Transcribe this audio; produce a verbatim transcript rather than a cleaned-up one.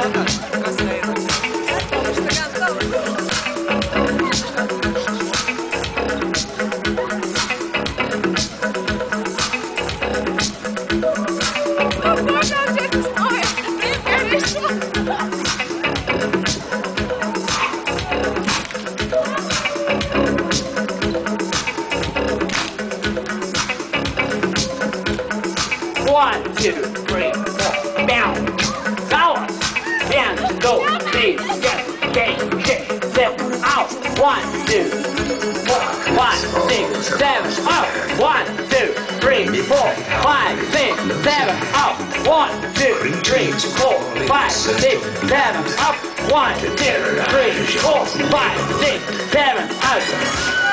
One, two, three, four, down, power, hands, go, three, get, gate, kick, seven, out, one, two, four, five, six, seven, out, one, two, three, four, five, six, seven, out, one, two, three, four, five, six, seven, up, one, two, three, four, five, six, seven, out.